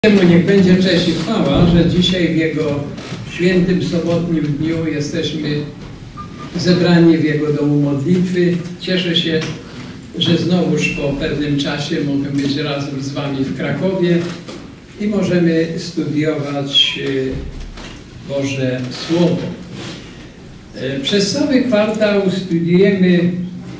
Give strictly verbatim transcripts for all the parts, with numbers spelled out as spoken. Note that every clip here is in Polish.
Mu niech będzie cześć i chwała, że dzisiaj w Jego świętym, sobotnim dniu jesteśmy zebrani w Jego domu modlitwy. Cieszę się, że znowuż po pewnym czasie mogę być razem z Wami w Krakowie i możemy studiować Boże Słowo. Przez cały kwartał studiujemy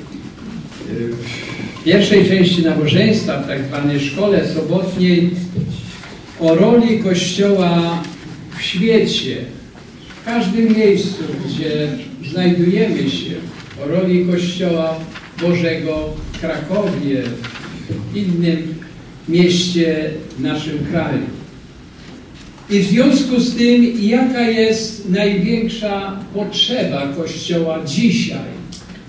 w pierwszej części nabożeństwa, w tak zwanej szkole sobotniej, o roli Kościoła w świecie, w każdym miejscu, gdzie znajdujemy się, o roli Kościoła Bożego w Krakowie, w innym mieście w naszym kraju. I w związku z tym, jaka jest największa potrzeba Kościoła dzisiaj?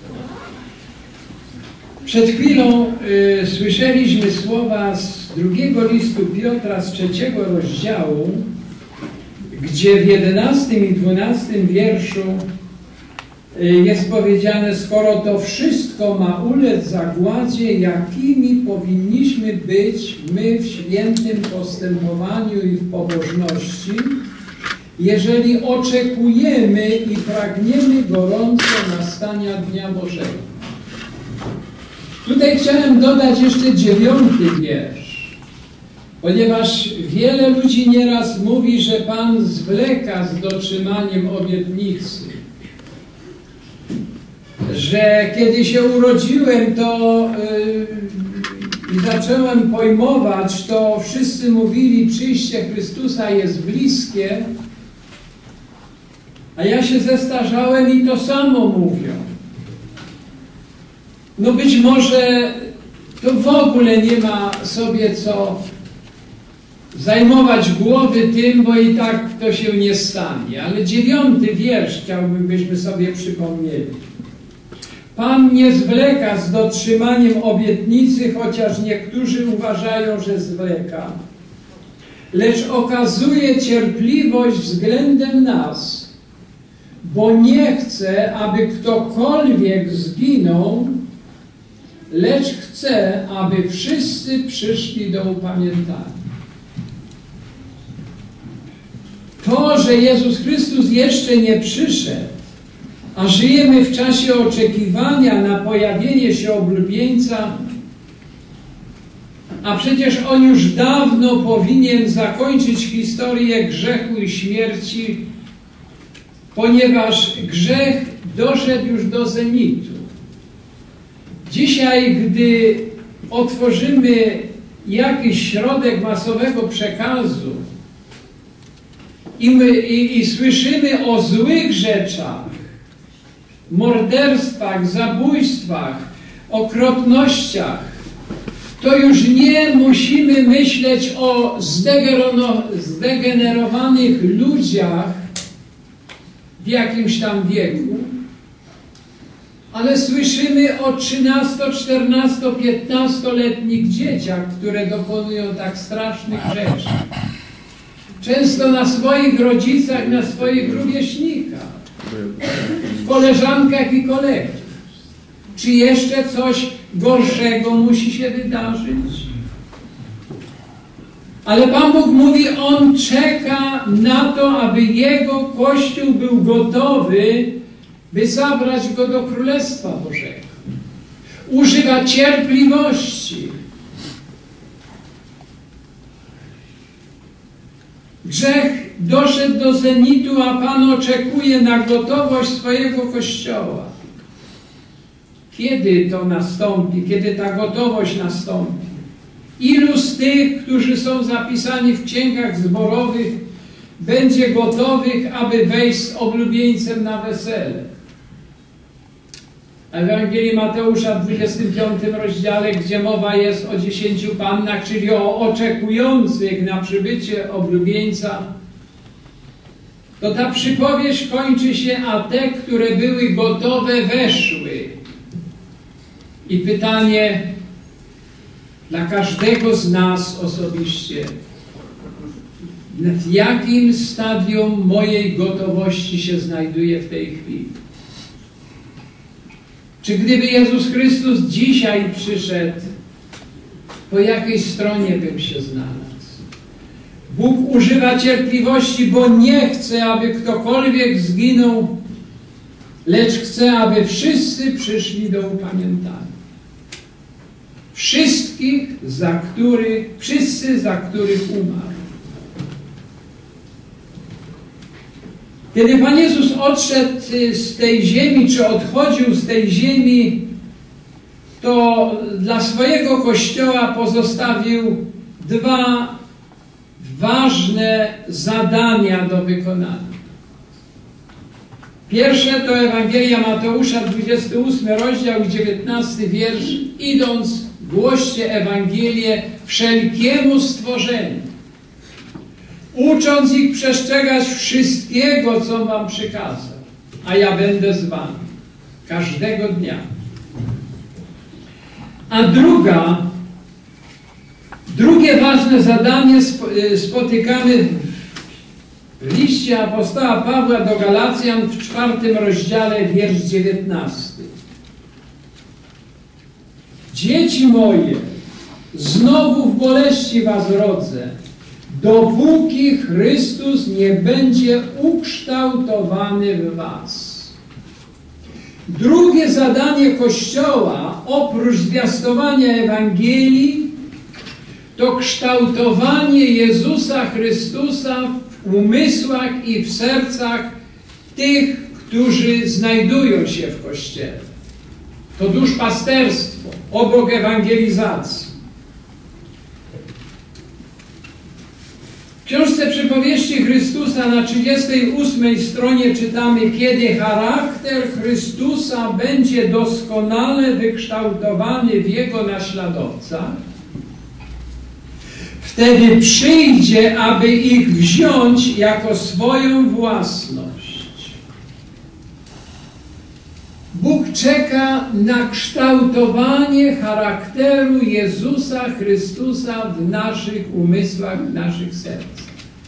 Przed chwilą y, słyszeliśmy słowa z drugiego listu Piotra, z trzeciego rozdziału, gdzie w jedenastym i dwunastym wierszu y, jest powiedziane: skoro to wszystko ma ulec zagładzie, jakimi powinniśmy być my w świętym postępowaniu i w pobożności, jeżeli oczekujemy i pragniemy gorąco nastania Dnia Bożego. Tutaj chciałem dodać jeszcze dziewiąty wiersz, ponieważ wiele ludzi nieraz mówi, że Pan zwleka z dotrzymaniem obietnicy, że kiedy się urodziłem, to yy, i zacząłem pojmować, to wszyscy mówili, przyjście Chrystusa jest bliskie, a ja się zestarzałem i to samo mówią. No być może to w ogóle nie ma sobie co zajmować głowy tym, bo i tak to się nie stanie. Ale dziewiąty wiersz chciałbym, byśmy sobie przypomnieli. Pan nie zwleka z dotrzymaniem obietnicy, chociaż niektórzy uważają, że zwleka, lecz okazuje cierpliwość względem nas, bo nie chce, aby ktokolwiek zginął, lecz chce, aby wszyscy przyszli do upamiętania. To, że Jezus Chrystus jeszcze nie przyszedł, a żyjemy w czasie oczekiwania na pojawienie się oblubieńca, a przecież On już dawno powinien zakończyć historię grzechu i śmierci, ponieważ grzech doszedł już do zenitu. Dzisiaj, gdy otworzymy jakiś środek masowego przekazu i, my, i, i słyszymy o złych rzeczach, morderstwach, zabójstwach, okropnościach, to już nie musimy myśleć o zdegenerowanych ludziach w jakimś tam wieku, ale słyszymy o trzynasto-, czternasto-, piętnastoletnich dzieciach, które dokonują tak strasznych rzeczy. Często na swoich rodzicach, na swoich rówieśnikach, koleżankach i kolegach. Czy jeszcze coś gorszego musi się wydarzyć? Ale Pan Bóg mówi, On czeka na to, aby Jego Kościół był gotowy, by zabrać go do Królestwa Bożego. Używa cierpliwości. Grzech doszedł do zenitu, a Pan oczekuje na gotowość swojego Kościoła. Kiedy to nastąpi? Kiedy ta gotowość nastąpi? Ilu z tych, którzy są zapisani w księgach zborowych, będzie gotowych, aby wejść z oblubieńcem na wesele? W Ewangelii Mateusza w dwudziestym piątym rozdziale, gdzie mowa jest o dziesięciu pannach, czyli o oczekujących na przybycie oblubieńca, to ta przypowieść kończy się, a te, które były gotowe, weszły. I pytanie dla każdego z nas osobiście: w jakim stadium mojej gotowości się znajduję w tej chwili? Czy gdyby Jezus Chrystus dzisiaj przyszedł, po jakiej stronie bym się znalazł? używa cierpliwości, bo nie chce, aby ktokolwiek zginął, lecz chce, aby wszyscy przyszli do upamiętania. Wszystkich, za których, wszyscy, za których umarł. Kiedy Pan Jezus odszedł z tej ziemi, czy odchodził z tej ziemi, to dla swojego Kościoła pozostawił dwa ważne zadania do wykonania. Pierwsze to Ewangelia Mateusza, dwudziesty ósmy rozdział, dziewiętnasty wiersz. Idąc, głoście Ewangelię wszelkiemu stworzeniu, ucząc ich przestrzegać wszystkiego, co wam przykazał, a ja będę z wami każdego dnia. A druga, drugie ważne zadanie spotykamy w liście apostoła Pawła do Galacjan w czwartym rozdziale, wiersz dziewiętnasty. Dzieci moje, znowu w boleści was rodzę, dopóki Chrystus nie będzie ukształtowany w was. Drugie zadanie Kościoła, oprócz zwiastowania Ewangelii, to kształtowanie Jezusa Chrystusa w umysłach i w sercach tych, którzy znajdują się w Kościele. To duszpasterstwo, obok ewangelizacji. W książce Przypowieści Chrystusa na trzydziestej ósmej stronie czytamy: kiedy charakter Chrystusa będzie doskonale wykształtowany w Jego naśladowcach, wtedy przyjdzie, aby ich wziąć jako swoją własność. Bóg czeka na kształtowanie charakteru Jezusa Chrystusa w naszych umysłach, w naszych sercach.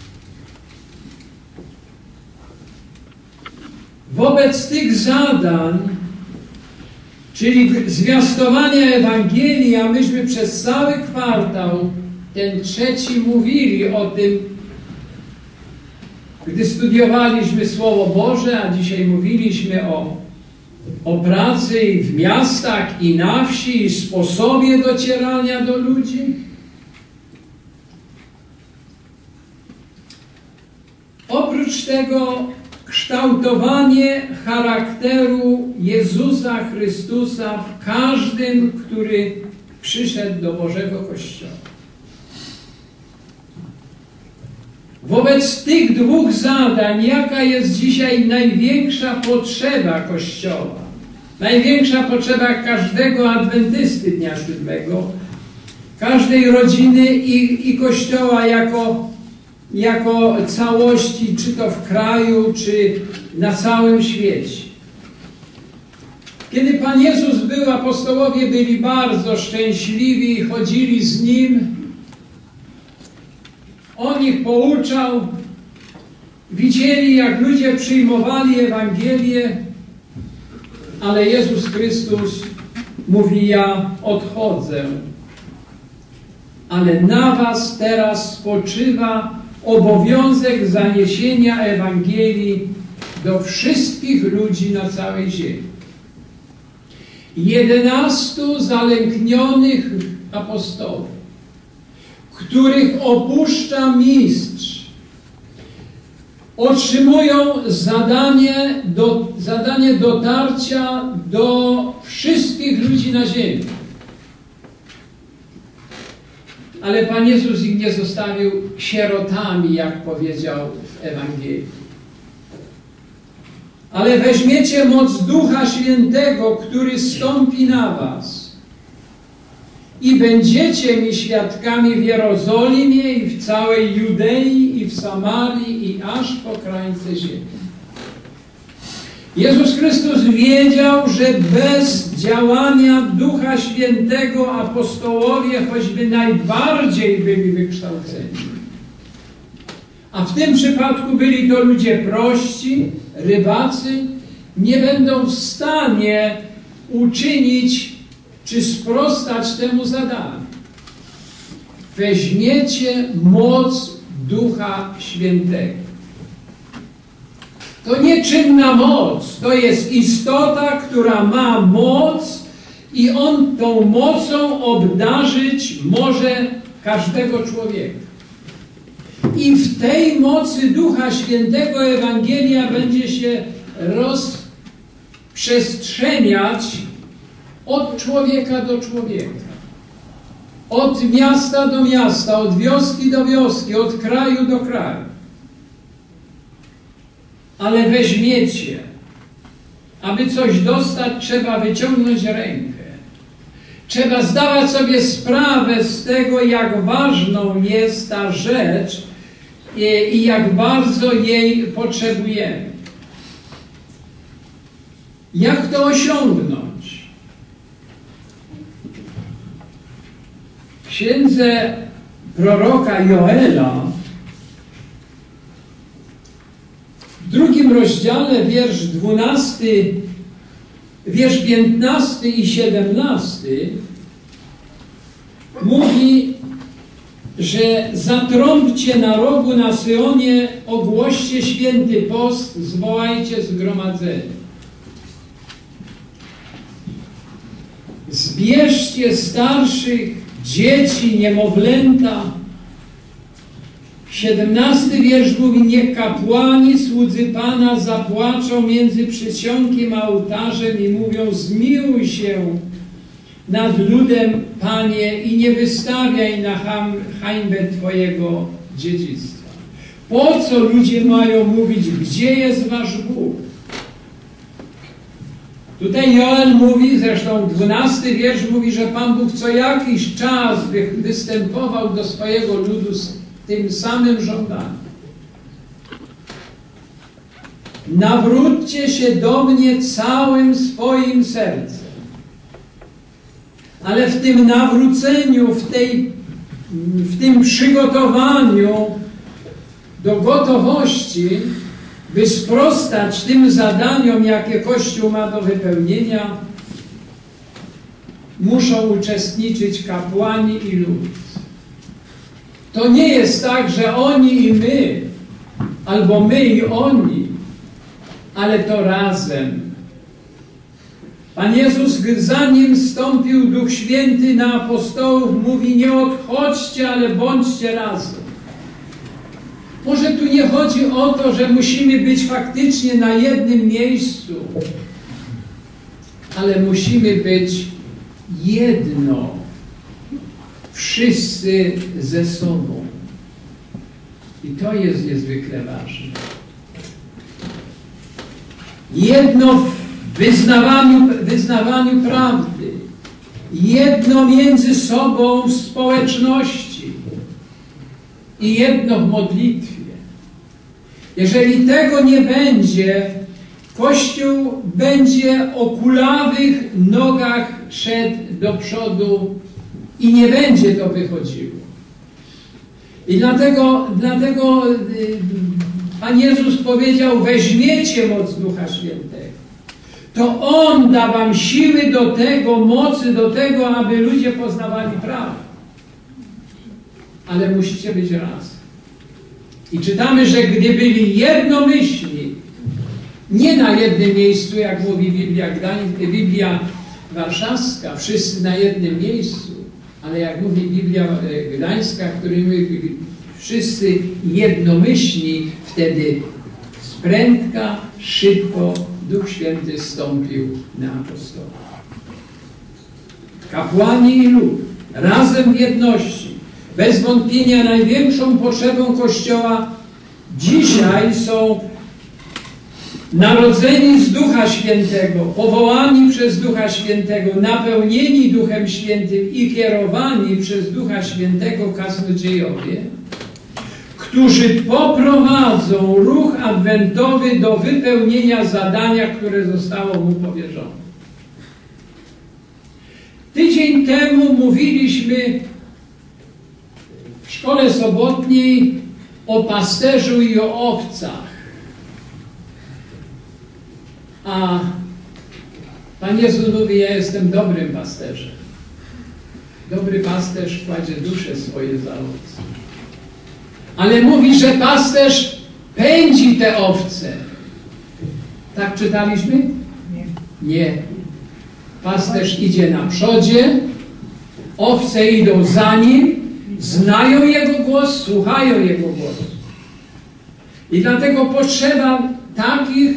Wobec tych zadań, czyli zwiastowania Ewangelii, a myśmy przez cały kwartał, ten trzeci, mówili o tym, gdy studiowaliśmy Słowo Boże, a dzisiaj mówiliśmy o, o pracy i w miastach, i na wsi, i sposobie docierania do ludzi. Oprócz tego kształtowanie charakteru Jezusa Chrystusa w każdym, który przyszedł do Bożego Kościoła. Wobec tych dwóch zadań, jaka jest dzisiaj największa potrzeba Kościoła, największa potrzeba każdego adwentysty dnia siódmego, każdej rodziny i, i Kościoła jako, jako całości, czy to w kraju, czy na całym świecie. Kiedy Pan Jezus był, apostołowie byli bardzo szczęśliwi i chodzili z Nim. On ich pouczał, widzieli, jak ludzie przyjmowali Ewangelię, ale Jezus Chrystus mówi: ja odchodzę, ale na was teraz spoczywa obowiązek zaniesienia Ewangelii do wszystkich ludzi na całej ziemi. Jedenastu zalęknionych apostołów, których opuszcza mistrz, otrzymują zadanie, do, zadanie dotarcia do wszystkich ludzi na ziemi. Ale Pan Jezus ich nie zostawił sierotami, jak powiedział w Ewangelii. Ale weźmiecie moc Ducha Świętego, który stąpi na was, i będziecie mi świadkami w Jerozolimie i w całej Judei i w Samarii i aż po krańce ziemi. Jezus Chrystus wiedział, że bez działania Ducha Świętego apostołowie choćby najbardziej byli wykształceni. A w tym przypadku byli to ludzie prości, rybacy, nie będą w stanie uczynić czy sprostać temu zadaniu. Weźmiecie moc Ducha Świętego. To nie czynna moc, to jest istota, która ma moc i On tą mocą obdarzyć może każdego człowieka. I w tej mocy Ducha Świętego Ewangelia będzie się rozprzestrzeniać od człowieka do człowieka. Od miasta do miasta, od wioski do wioski, od kraju do kraju. Ale weźmiecie, aby coś dostać, trzeba wyciągnąć rękę. Trzeba zdawać sobie sprawę z tego, jak ważną jest ta rzecz i, i jak bardzo jej potrzebujemy. Jak to osiągnąć? W księdze proroka Joela w drugim rozdziale, wiersz dwunasty, wiersz piętnasty i siedemnasty mówi, że zatrąbcie na rogu na Syonie, ogłoście święty post, zwołajcie zgromadzenie. Zbierzcie starszych, dzieci, niemowlęta. siedemnasty wiersz mówi, niech kapłani, słudzy Pana, zapłaczą między przysionkiem a ołtarzem i mówią, zmiłuj się nad ludem, Panie, i nie wystawiaj na hańbę Twojego dziedzictwa. Po co ludzie mają mówić, gdzie jest Wasz Bóg? Tutaj Joel mówi, zresztą dwunasty wiersz mówi, że Pan Bóg co jakiś czas występował do swojego ludu z tym samym żądaniem. Nawróćcie się do mnie całym swoim sercem. Ale w tym nawróceniu, w, tej, w tym przygotowaniu do gotowości, by sprostać tym zadaniom, jakie Kościół ma do wypełnienia, muszą uczestniczyć kapłani i lud. To nie jest tak, że oni i my, albo my i oni, ale to razem. Pan Jezus, zanim stąpił Duch Święty na apostołów, mówi, nie odchodźcie, ale bądźcie razem. Może tu nie chodzi o to, że musimy być faktycznie na jednym miejscu, ale musimy być jedno, wszyscy ze sobą. I to jest niezwykle ważne. Jedno w wyznawaniu, wyznawaniu prawdy, jedno między sobą w społeczności i jedno w modlitwie. Jeżeli tego nie będzie, Kościół będzie o kulawych nogach szedł do przodu i nie będzie to wychodziło. I dlatego, dlatego Pan Jezus powiedział, weźmiecie moc Ducha Świętego. To On da wam siły do tego, mocy do tego, aby ludzie poznawali prawo. Ale musicie być razem. I czytamy, że gdy byli jednomyślni, nie na jednym miejscu, jak mówi Biblia, Biblia Warszawska, wszyscy na jednym miejscu, ale jak mówi Biblia Gdańska, który mówi, wszyscy jednomyślni, wtedy sprętka, szybko Duch Święty zstąpił na apostołów. Kapłani i lud, razem w jedności, bez wątpienia największą potrzebą Kościoła dzisiaj są narodzeni z Ducha Świętego, powołani przez Ducha Świętego, napełnieni Duchem Świętym i kierowani przez Ducha Świętego kaznodziejowie, którzy poprowadzą ruch adwentowy do wypełnienia zadania, które zostało mu powierzone. Tydzień temu mówiliśmy w szkole sobotniej o pasterzu i o owcach. A Pan Jezus mówi, ja jestem dobrym pasterzem. Dobry pasterz kładzie duszę swoje za owce. Ale mówi, że pasterz pędzi te owce. Tak czytaliśmy? Nie. Nie. Pasterz idzie na przodzie, owce idą za nim, znają jego głos, słuchają jego głosu. I dlatego potrzeba takich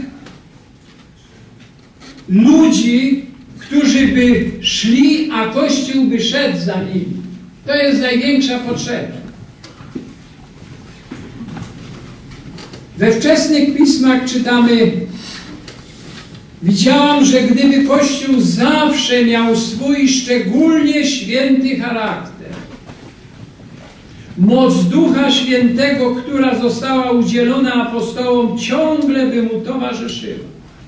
ludzi, którzy by szli, a Kościół by szedł za nimi. To jest największa potrzeba. We wczesnych pismach czytamy: widziałam, że gdyby Kościół zawsze miał swój szczególnie święty charakter, moc Ducha Świętego, która została udzielona apostołom, ciągle by mu towarzyszyła.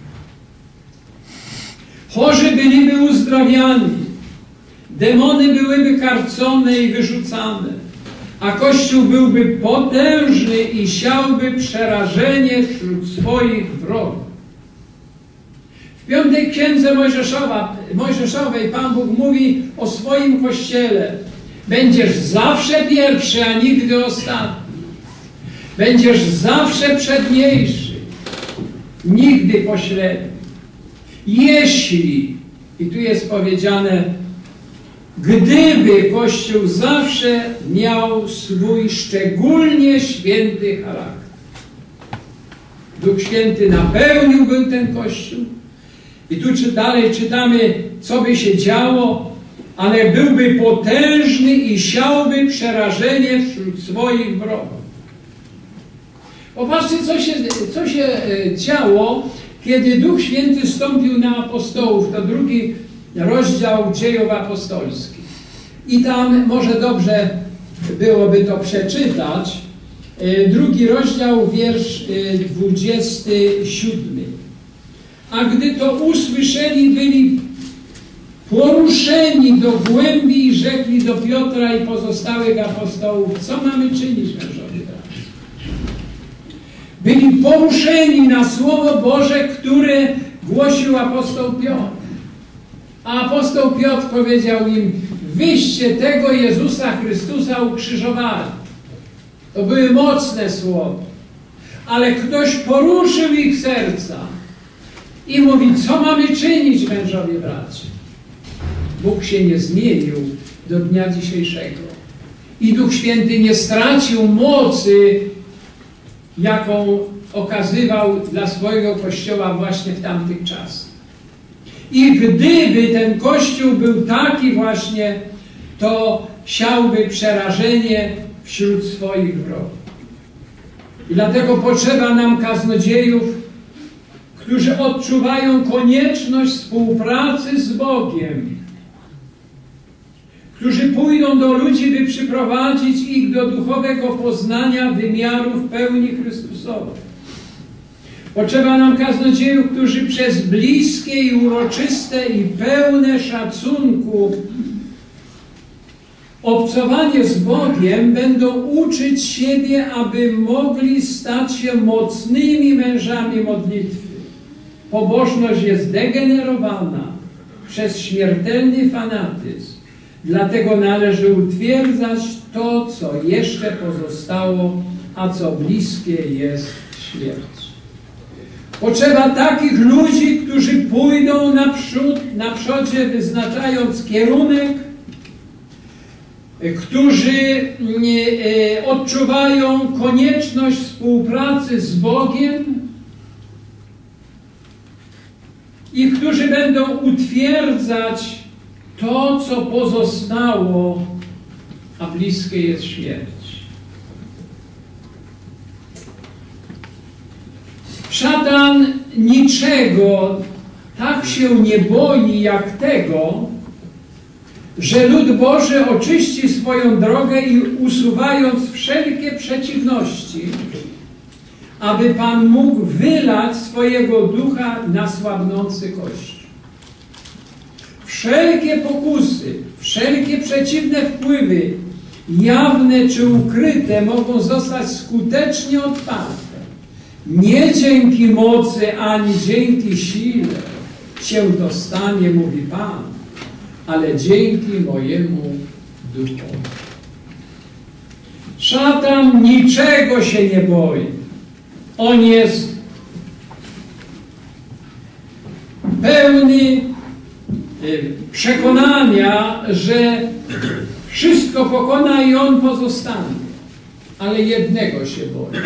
Chorzy byliby uzdrawiani, demony byłyby karcone i wyrzucane, a Kościół byłby potężny i siałby przerażenie wśród swoich wrogów. W piątej księdze Mojżeszowa, Mojżeszowej Pan Bóg mówi o swoim Kościele: będziesz zawsze pierwszy, a nigdy ostatni. Będziesz zawsze przedniejszy, nigdy pośredni. Jeśli, i tu jest powiedziane, gdyby Kościół zawsze miał swój szczególnie święty charakter. Duch Święty napełnił był ten Kościół. I tu czy dalej czytamy, co by się działo, ale byłby potężny i siałby przerażenie wśród swoich wrogów. Popatrzcie, co się, co się działo, kiedy Duch Święty stąpił na apostołów. To drugi rozdział Dziejów Apostolskich. I tam może dobrze byłoby to przeczytać. Drugi rozdział, wiersz dwudziesty siódmy. A gdy to usłyszeli, byli poruszeni do głębi i rzekli do Piotra i pozostałych apostołów: co mamy czynić, mężowie bracia? Byli poruszeni na Słowo Boże, które głosił apostoł Piotr. A apostoł Piotr powiedział im: wyście tego Jezusa Chrystusa ukrzyżowali. To były mocne słowa. Ale ktoś poruszył ich serca i mówi: co mamy czynić, mężowie bracia? Bóg się nie zmienił do dnia dzisiejszego. I Duch Święty nie stracił mocy, jaką okazywał dla swojego Kościoła właśnie w tamtych czasach. I gdyby ten Kościół był taki właśnie, to siałby przerażenie wśród swoich wrogów. I dlatego potrzeba nam kaznodziejów, którzy odczuwają konieczność współpracy z Bogiem, którzy pójdą do ludzi, by przyprowadzić ich do duchowego poznania wymiarów pełni Chrystusowej. Potrzeba nam kaznodziejów, którzy przez bliskie i uroczyste i pełne szacunku obcowanie z Bogiem będą uczyć siebie, aby mogli stać się mocnymi mężami modlitwy. Pobożność jest degenerowana przez śmiertelny fanatyzm. Dlatego należy utwierdzać to, co jeszcze pozostało, a co bliskie jest śmierci. Potrzeba takich ludzi, którzy pójdą naprzód, na przodzie, wyznaczając kierunek, którzy odczuwają konieczność współpracy z Bogiem i którzy będą utwierdzać to, co pozostało, a bliskie jest śmierć. Szatan niczego tak się nie boi jak tego, że lud Boży oczyści swoją drogę i usuwając wszelkie przeciwności, aby Pan mógł wylać swojego ducha na słabnący Kościół. Wszelkie pokusy, wszelkie przeciwne wpływy, jawne czy ukryte, mogą zostać skutecznie odparte. Nie dzięki mocy, ani dzięki sile się to stanie, mówi Pan, ale dzięki mojemu Duchowi. Szatan niczego się nie boi. On jest pełny przekonania, że wszystko pokona i on pozostanie. Ale jednego się boi,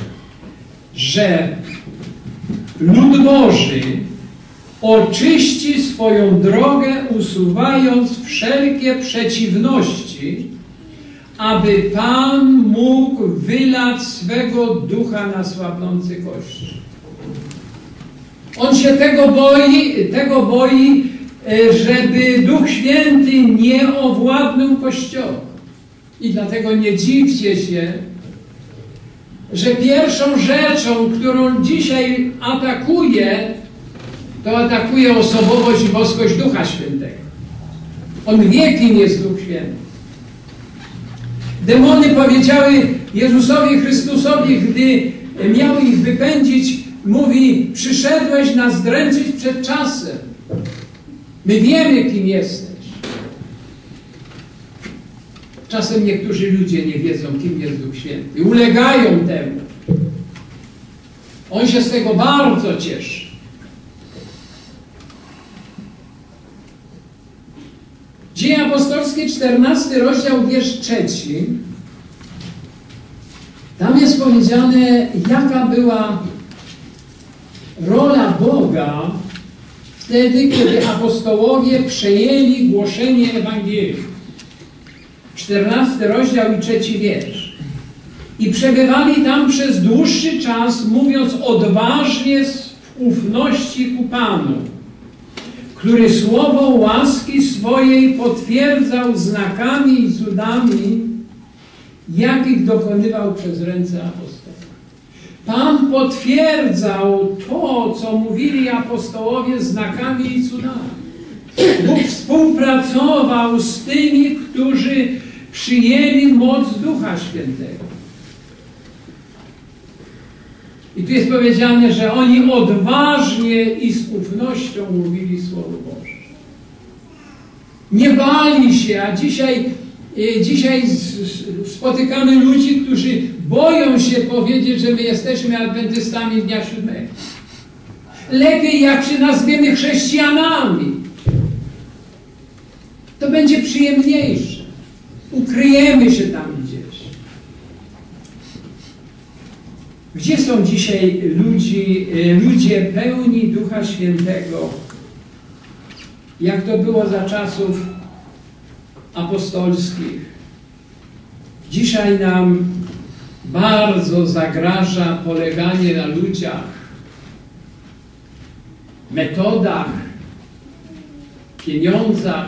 że lud Boży oczyści swoją drogę, usuwając wszelkie przeciwności, aby Pan mógł wylać swego ducha na słabnący Kościół. On się tego boi, tego boi, żeby Duch Święty nie owładnął Kościołem. I dlatego nie dziwcie się, że pierwszą rzeczą, którą dzisiaj atakuje, to atakuje osobowość i boskość Ducha Świętego. On wie, kim jest Duch Święty. Demony powiedziały Jezusowi Chrystusowi, gdy miał ich wypędzić, mówi: przyszedłeś nas dręczyć przed czasem. My wiemy, kim jesteś. Czasem niektórzy ludzie nie wiedzą, kim jest Duch Święty. Ulegają temu. On się z tego bardzo cieszy. Dzieje apostolskie, czternasty rozdział, wiersz trzeci. Tam jest powiedziane, jaka była rola Boga wtedy, kiedy apostołowie przejęli głoszenie Ewangelii. czternasty rozdział i trzeci wiersz. I przebywali tam przez dłuższy czas, mówiąc odważnie z ufności ku Panu, który słowo łaski swojej potwierdzał znakami i cudami, jakich dokonywał przez ręce apostołów. Pan potwierdzał to, co mówili apostołowie, znakami i cudami. Bóg współpracował z tymi, którzy przyjęli moc Ducha Świętego. I tu jest powiedziane, że oni odważnie i z ufnością mówili Słowo Boże. Nie bali się, a dzisiaj, dzisiaj spotykamy ludzi, którzy boją się powiedzieć, że my jesteśmy adwentystami dnia siódmego. Lepiej, jak się nazwiemy chrześcijanami. To będzie przyjemniejsze. Ukryjemy się tam gdzieś. Gdzie są dzisiaj ludzi, ludzie pełni Ducha Świętego, jak to było za czasów apostolskich? Dzisiaj nam bardzo zagraża poleganie na ludziach, metodach, pieniądzach.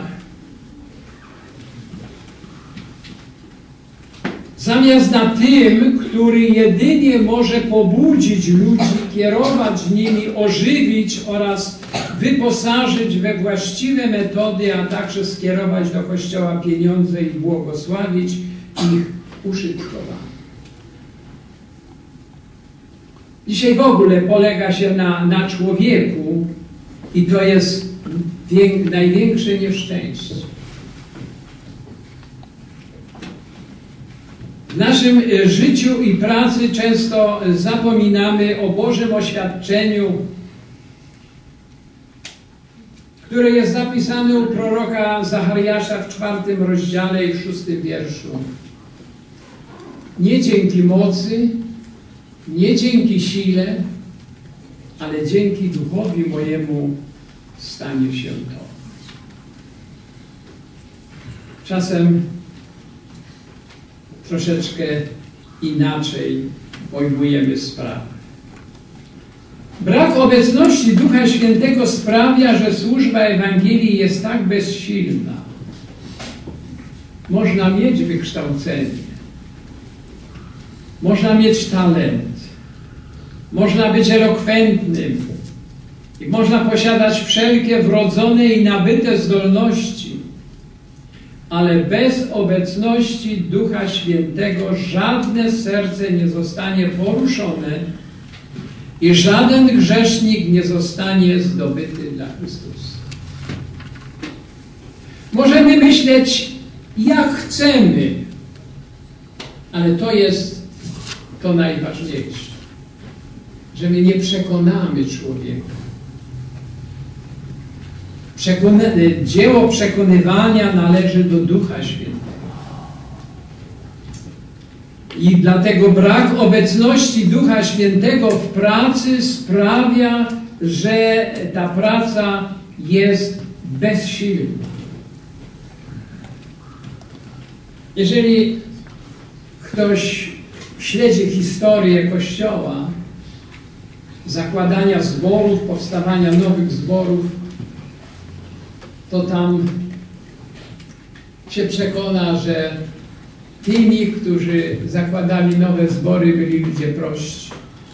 Zamiast na tym, który jedynie może pobudzić ludzi, kierować nimi, ożywić oraz wyposażyć we właściwe metody, a także skierować do Kościoła pieniądze i błogosławić ich użytkowanie. Dzisiaj w ogóle polega się na, na człowieku i to jest wiek, największe nieszczęście. W naszym życiu i pracy często zapominamy o Bożym oświadczeniu, które jest zapisane u proroka Zachariasza w czwartym rozdziale i w szóstym wierszu. Nie dzięki mocy, nie dzięki sile, ale dzięki Duchowi mojemu stanie się to. Czasem troszeczkę inaczej pojmujemy sprawę. Brak obecności Ducha Świętego sprawia, że służba Ewangelii jest tak bezsilna. Można mieć wykształcenie, można mieć talent, można być elokwentnym i można posiadać wszelkie wrodzone i nabyte zdolności, ale bez obecności Ducha Świętego żadne serce nie zostanie poruszone i żaden grzesznik nie zostanie zdobyty dla Chrystusa. Możemy myśleć, jak chcemy, Ale to jest to najważniejsze, że my nie przekonamy człowieka. Przekona dzieło przekonywania należy do Ducha Świętego. I dlatego brak obecności Ducha Świętego w pracy sprawia, że ta praca jest bezsilna. Jeżeli ktoś śledzi historię Kościoła, zakładania zborów, powstawania nowych zborów, to tam się przekona, że tymi, którzy zakładali nowe zbory, byli ludzie prości.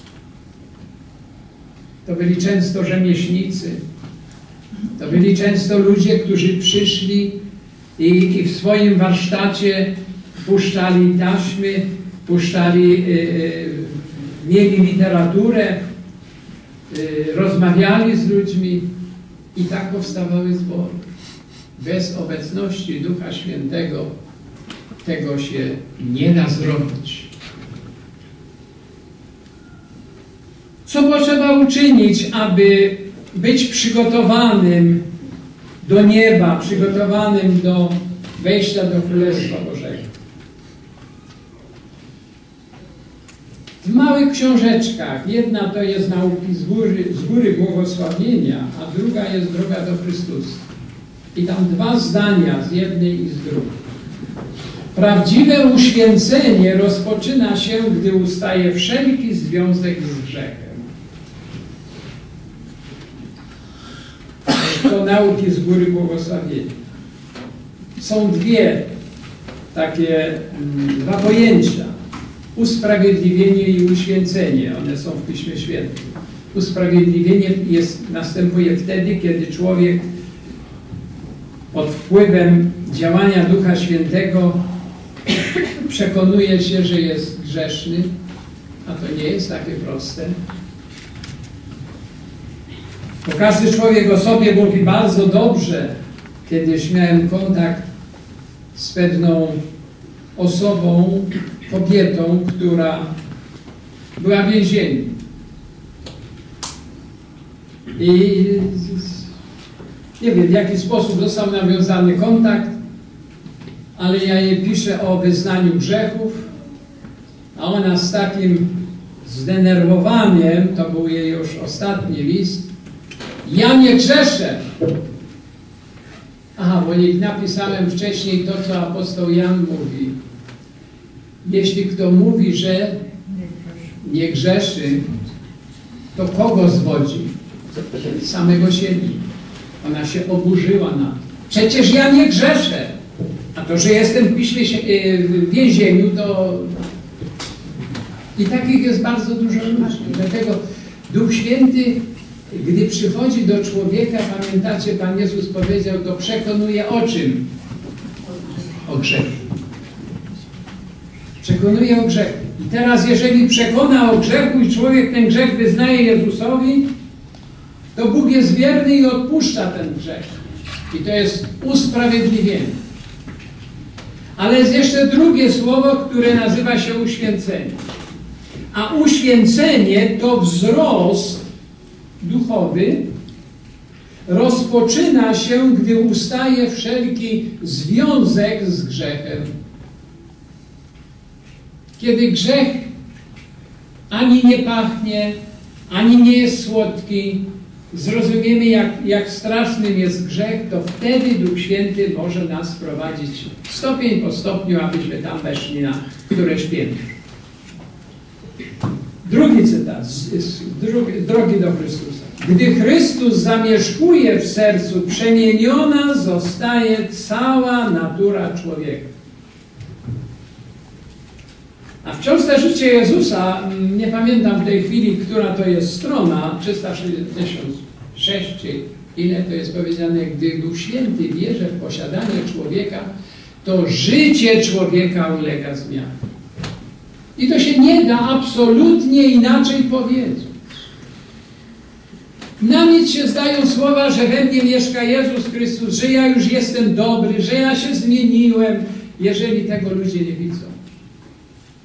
To byli często rzemieślnicy. To byli często ludzie, którzy przyszli i, i w swoim warsztacie puszczali taśmy, puszczali, yy, mieli literaturę, yy, rozmawiali z ludźmi i tak powstawały zbory. Bez obecności Ducha Świętego tego się nie da zrobić. Co potrzeba uczynić, aby być przygotowanym do nieba, przygotowanym do wejścia do Królestwa Bożego? W małych książeczkach, jedna to jest nauki z góry, z góry błogosławienia, a druga jest droga do Chrystusa. I tam dwa zdania z jednej i z drugiej. Prawdziwe uświęcenie rozpoczyna się, gdy ustaje wszelki związek z grzechem. To nauki z góry błogosławienia. Są dwie takie, dwa pojęcia. Usprawiedliwienie i uświęcenie. One są w Piśmie Świętym. Usprawiedliwienie jest, następuje wtedy, kiedy człowiek pod wpływem działania Ducha Świętego przekonuje się, że jest grzeszny, a to nie jest takie proste. Bo każdy człowiek o sobie mówi bardzo dobrze. Kiedyś miałem kontakt z pewną osobą, kobietą, która była w więzieniu. I nie wiem, w jaki sposób został nawiązany kontakt, ale ja jej piszę o wyznaniu grzechów, a ona z takim zdenerwowaniem, to był jej już ostatni list, ja nie grzeszę. Aha, bo jej napisałem wcześniej to, co apostoł Jan mówi. Jeśli kto mówi, że nie grzeszy, to kogo zwodzi? Samego siebie. Ona się oburzyła na to. Przecież ja nie grzeszę. A to, że jestem w piśmie, w więzieniu, to... I takich jest bardzo dużo ludzi. Dlatego Duch Święty, gdy przychodzi do człowieka, pamiętacie, Pan Jezus powiedział, to przekonuje o czym? O grzechu. Przekonuje o grzechu. I teraz, jeżeli przekona o grzechu i człowiek ten grzech wyznaje Jezusowi, to Bóg jest wierny i odpuszcza ten grzech. I to jest usprawiedliwienie. Ale jest jeszcze drugie słowo, które nazywa się uświęcenie. A uświęcenie to wzrost duchowy rozpoczyna się, gdy ustaje wszelki związek z grzechem. Kiedy grzech ani nie pachnie, ani nie jest słodki, zrozumiemy, jak, jak strasznym jest grzech, to wtedy Duch Święty może nas prowadzić stopień po stopniu, abyśmy tam weszli na któreś piętro. Drugi cytat z, z drogi, drogi do Chrystusa. Gdy Chrystus zamieszkuje w sercu, przemieniona zostaje cała natura człowieka. A wciąż te życie Jezusa, nie pamiętam w tej chwili, która to jest strona, trzysta sześćdziesiąt sześć, czy ile to jest powiedziane, gdy Duch Święty bierze w posiadanie człowieka, to życie człowieka ulega zmianie. I to się nie da absolutnie inaczej powiedzieć. Na nic się zdają słowa, że we mnie mieszka Jezus Chrystus, że ja już jestem dobry, że ja się zmieniłem, jeżeli tego ludzie nie widzą.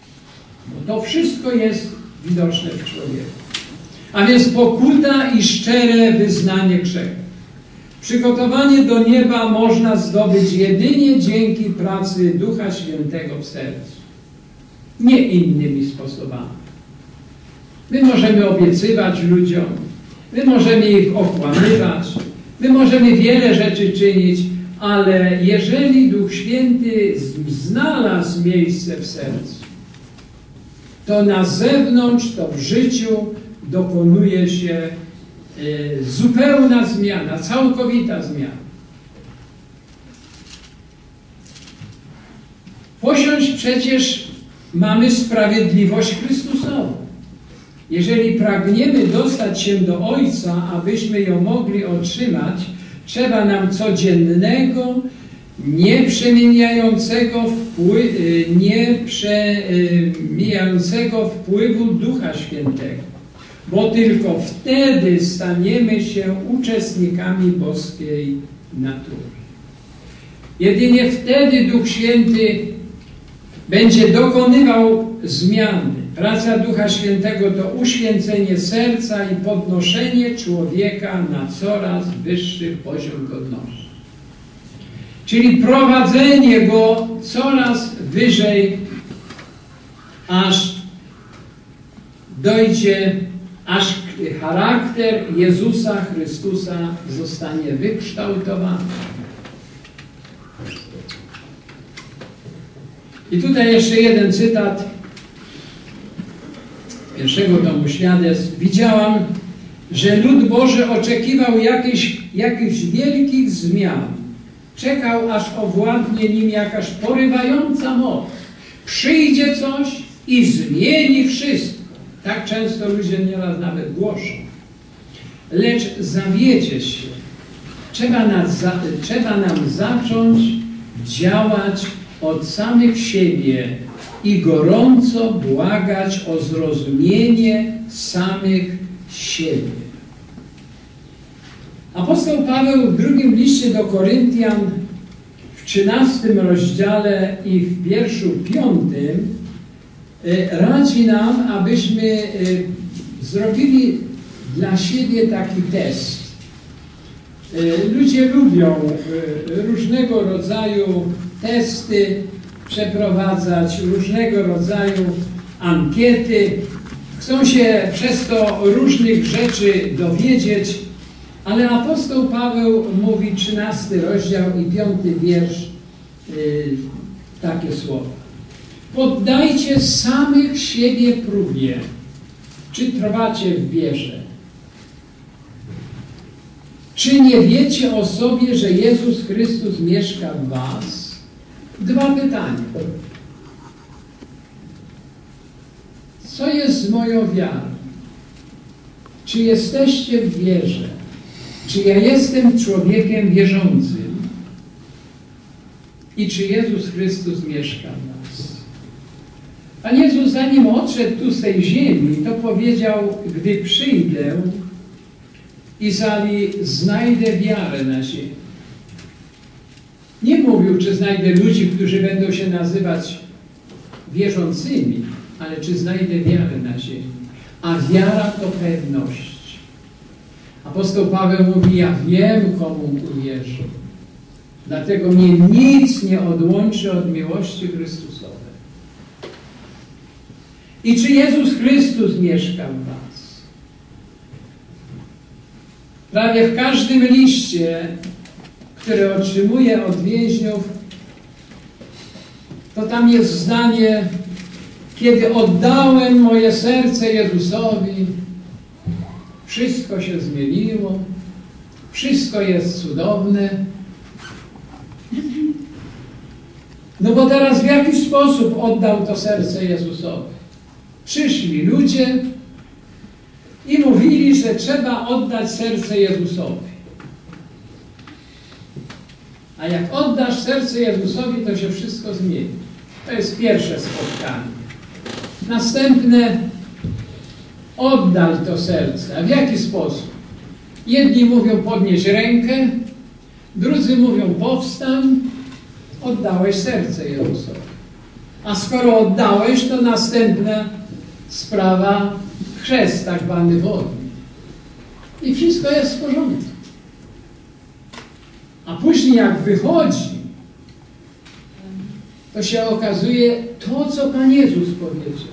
To wszystko jest widoczne w człowieku. A więc pokuta i szczere wyznanie grzechu. Przygotowanie do nieba można zdobyć jedynie dzięki pracy Ducha Świętego w sercu. Nie innymi sposobami. My możemy obiecywać ludziom, my możemy ich okłamywać, my możemy wiele rzeczy czynić, ale jeżeli Duch Święty znalazł miejsce w sercu, to na zewnątrz, to w życiu dokonuje się y, zupełna zmiana, całkowita zmiana. Posiąść przecież mamy sprawiedliwość Chrystusową. Jeżeli pragniemy dostać się do Ojca, abyśmy ją mogli otrzymać, trzeba nam codziennego, nieprzemieniającego wpływ, nieprzemijającego wpływu Ducha Świętego, bo tylko wtedy staniemy się uczestnikami boskiej natury. Jedynie wtedy Duch Święty będzie dokonywał zmiany. Praca Ducha Świętego to uświęcenie serca i podnoszenie człowieka na coraz wyższy poziom godności. Czyli prowadzenie go coraz wyżej, aż dojdzie, aż charakter Jezusa Chrystusa zostanie wykształtowany. I tutaj jeszcze jeden cytat pierwszego tomu świadectw. Widziałam, że lud Boży oczekiwał jakichś, jakichś wielkich zmian. Czekał, aż owładnie nim jakaś porywająca moc. Przyjdzie coś i zmieni wszystko. Tak często ludzie nieraz nawet głoszą. Lecz zawiedzie się. Trzeba, nas, trzeba nam zacząć działać od samych siebie i gorąco błagać o zrozumienie samych siebie. Apostoł Paweł w drugim liście do Koryntian w trzynastym rozdziale i w wierszu piątym radzi nam, abyśmy zrobili dla siebie taki test. Ludzie lubią różnego rodzaju testy przeprowadzać, różnego rodzaju ankiety. Chcą się przez to różnych rzeczy dowiedzieć, ale apostoł Paweł mówi, trzynasty rozdział i piąty wiersz, yy, takie słowa. Poddajcie samych siebie próbie, czy trwacie w wierze. Czy nie wiecie o sobie, że Jezus Chrystus mieszka w was? Dwa pytania. Co jest z moją wiarą? Czy jesteście w wierze? Czy ja jestem człowiekiem wierzącym? I czy Jezus Chrystus mieszka w nas? Pan Jezus, zanim odszedł tu z tej ziemi, to powiedział, gdy przyjdę i zali znajdę wiarę na ziemi. Nie mówił, czy znajdę ludzi, którzy będą się nazywać wierzącymi, ale czy znajdę wiarę na ziemi. A wiara to pewność. Apostoł Paweł mówi, ja wiem, komu uwierzę. Dlatego mnie nic nie odłączy od miłości Chrystusowej. I czy Jezus Chrystus mieszka w was? Prawie w każdym liście, który otrzymuję od więźniów, to tam jest zdanie, kiedy oddałem moje serce Jezusowi, wszystko się zmieniło, wszystko jest cudowne. No bo teraz w jaki sposób oddał to serce Jezusowi? Przyszli ludzie i mówili, że trzeba oddać serce Jezusowi. A jak oddasz serce Jezusowi, to się wszystko zmieni. To jest pierwsze spotkanie. Następne, oddaj to serce. A w jaki sposób? Jedni mówią podnieś rękę, drudzy mówią powstań, oddałeś serce Jezusowi. A skoro oddałeś, to następna sprawa, chrzest tak zwany wodny. I wszystko jest w porządku. A później jak wychodzi, to się okazuje to, co Pan Jezus powiedział.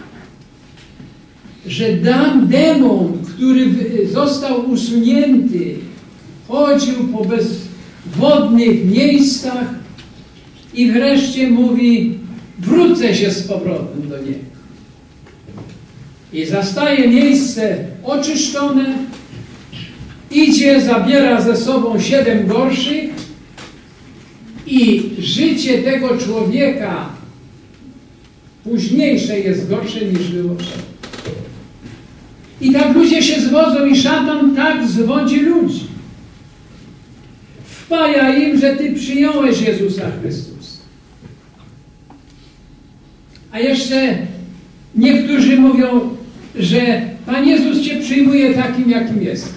Że dam demon, który został usunięty, chodził po bezwodnych miejscach i wreszcie mówi, wrócę się z powrotem do niego. I zastaje miejsce oczyszczone, idzie, zabiera ze sobą siedem gorszych i życie tego człowieka późniejsze jest gorsze niż było przed. I tak ludzie się zwodzą i szatan tak zwodzi ludzi. Wpaja im, że ty przyjąłeś Jezusa Chrystusa. A jeszcze niektórzy mówią, że Pan Jezus cię przyjmuje takim, jakim jesteś.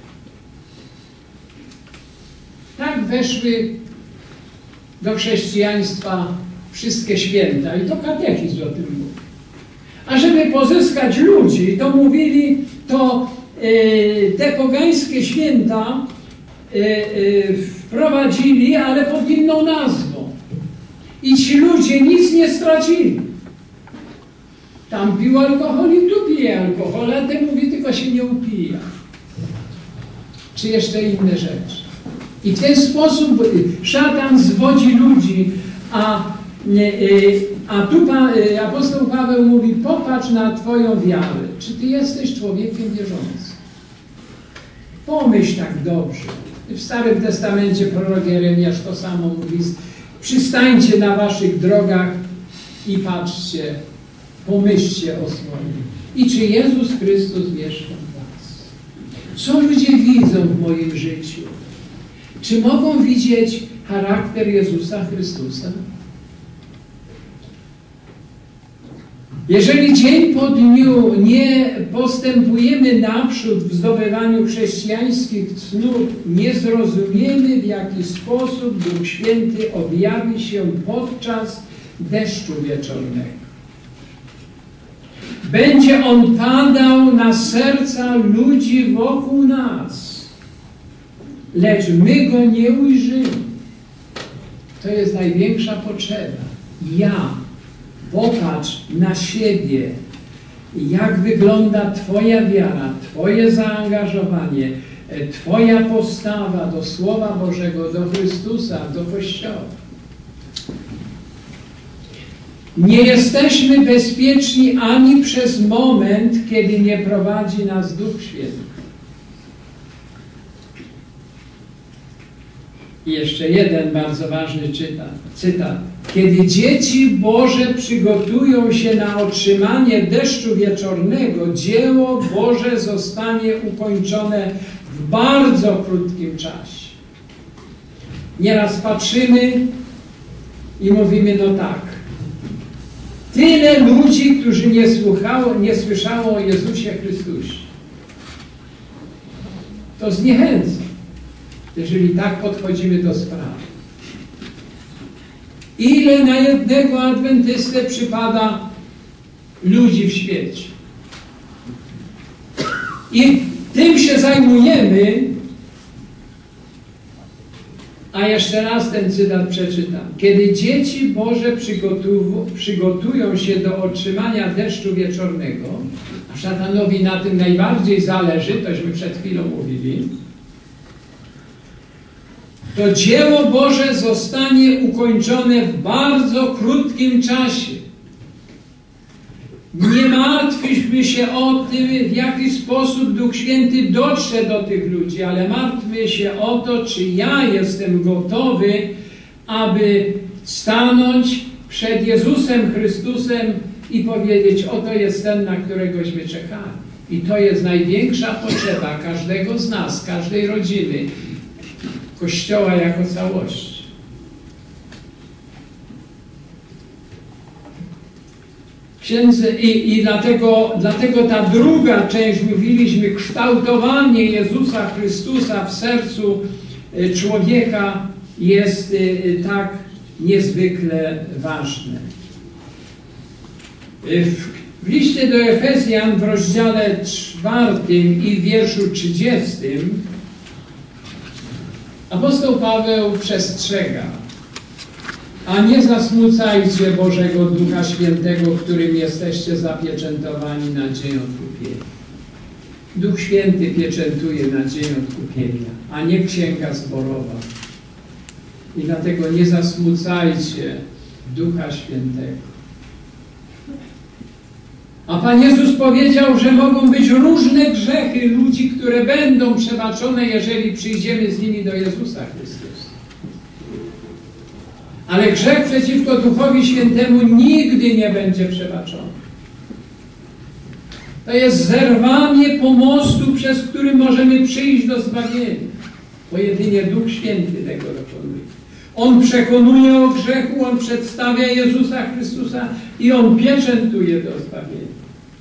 Tak weszły do chrześcijaństwa wszystkie święta i to katechizm o tym mówi. A żeby pozyskać ludzi, to mówili, to e, te pogańskie święta e, e, wprowadzili, ale pod inną nazwą. I ci ludzie nic nie stracili. Tam pił alkohol i tu pije alkohol, a ten mówi, tylko się nie upija. Czy jeszcze inne rzeczy. I w ten sposób szatan zwodzi ludzi, a, a tu Pan, apostoł Paweł mówi, popatrz na Twoją wiarę. Czy Ty jesteś człowiekiem wierzącym? Pomyśl tak dobrze. W Starym Testamencie prorok Jeremiasz to samo mówi. Przystańcie na Waszych drogach i patrzcie, pomyślcie o swoim. I czy Jezus Chrystus mieszka w Was? Co ludzie widzą w moim życiu? Czy mogą widzieć charakter Jezusa Chrystusa? Jeżeli dzień po dniu nie postępujemy naprzód w zdobywaniu chrześcijańskich cnót, nie zrozumiemy, w jaki sposób Duch Święty objawi się podczas deszczu wieczornego. Będzie on padał na serca ludzi wokół nas, lecz my go nie ujrzymy. To jest największa potrzeba. Ja, popatrz na siebie, jak wygląda Twoja wiara, Twoje zaangażowanie, Twoja postawa do Słowa Bożego, do Chrystusa, do Kościoła. Nie jesteśmy bezpieczni ani przez moment, kiedy nie prowadzi nas Duch Święty. I jeszcze jeden bardzo ważny cytat. cytat. Kiedy dzieci Boże przygotują się na otrzymanie deszczu wieczornego, dzieło Boże zostanie ukończone w bardzo krótkim czasie. Nieraz patrzymy i mówimy, no tak, tyle ludzi, którzy nie, słuchało, nie słyszało o Jezusie Chrystusie. To zniechęca, jeżeli tak podchodzimy do sprawy. Ile na jednego adwentystę przypada ludzi w świecie? I tym się zajmujemy, a jeszcze raz ten cytat przeczytam. Kiedy dzieci Boże przygotują się do otrzymania deszczu wieczornego, a szatanowi na tym najbardziej zależy, tośmy przed chwilą mówili, to dzieło Boże zostanie ukończone w bardzo krótkim czasie. Nie martwmy się o tym, w jaki sposób Duch Święty dotrze do tych ludzi, ale martwmy się o to, czy ja jestem gotowy, aby stanąć przed Jezusem Chrystusem i powiedzieć, oto jest ten, na któregośmy czekali. I to jest największa potrzeba każdego z nas, każdej rodziny, Kościoła jako całości. Księdze, i, i dlatego, dlatego ta druga część, mówiliśmy, kształtowanie Jezusa Chrystusa w sercu człowieka jest tak niezwykle ważne. W liście do Efezjan w rozdziale czwartym i w wierszu trzydziestym apostoł Paweł przestrzega: a nie zasmucajcie Bożego Ducha Świętego, którym jesteście zapieczętowani nadzieją odkupienia. Duch Święty pieczętuje nadzieję odkupienia, a nie księga zborowa. I dlatego nie zasmucajcie Ducha Świętego. A Pan Jezus powiedział, że mogą być różne grzechy ludzi, które będą przebaczone, jeżeli przyjdziemy z nimi do Jezusa Chrystusa. Ale grzech przeciwko Duchowi Świętemu nigdy nie będzie przebaczony. To jest zerwanie pomostu, przez który możemy przyjść do zbawienia. Bo jedynie Duch Święty tego dokonuje. On przekonuje o grzechu, On przedstawia Jezusa Chrystusa i On pieczętuje do zbawienia.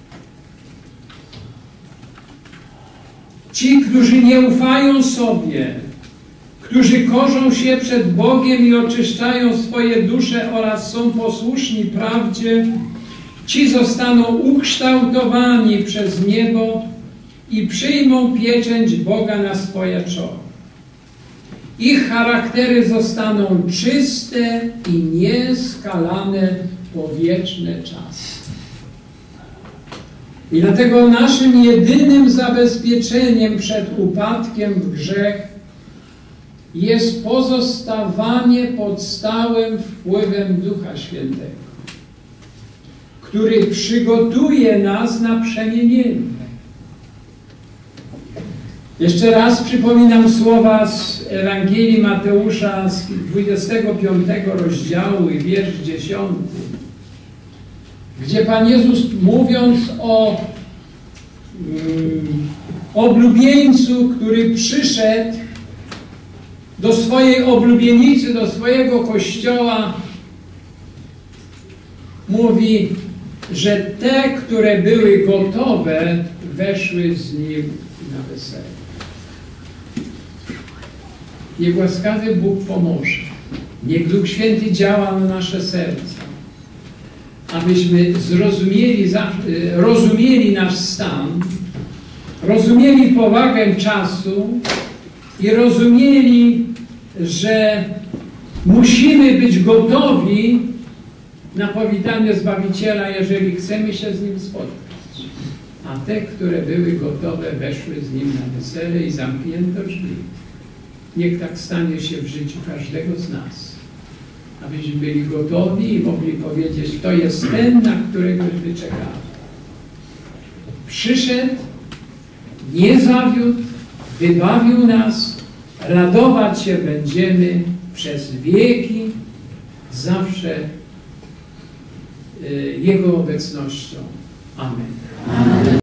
Ci, którzy nie ufają sobie, którzy korzą się przed Bogiem i oczyszczają swoje dusze oraz są posłuszni prawdzie, ci zostaną ukształtowani przez niebo i przyjmą pieczęć Boga na swoje czoło. Ich charaktery zostaną czyste i nieskalane po wieczne czasy. I dlatego naszym jedynym zabezpieczeniem przed upadkiem w grzech jest pozostawanie pod stałym wpływem Ducha Świętego, który przygotuje nas na przemienienie. Jeszcze raz przypominam słowa z Ewangelii Mateusza z dwudziestego piątego rozdziału i wiersz dziesiąty, gdzie Pan Jezus, mówiąc o um, oblubieńcu, który przyszedł do swojej oblubienicy, do swojego kościoła, mówi, że te, które były gotowe, weszły z nim na wesele. Niech łaskawy Bóg pomoże. Niech Duch Święty działa na nasze serca, abyśmy zrozumieli, rozumieli nasz stan, rozumieli powagę czasu i rozumieli, że musimy być gotowi na powitanie Zbawiciela, jeżeli chcemy się z Nim spotkać. A te, które były gotowe, weszły z Nim na wesele i zamknięto drzwi. Niech tak stanie się w życiu każdego z nas, abyśmy byli gotowi i mogli powiedzieć: to jest ten, na którego wyczekamy. Przyszedł, nie zawiódł, wybawił nas, radować się będziemy przez wieki, zawsze Jego obecnością. Amen. Amen.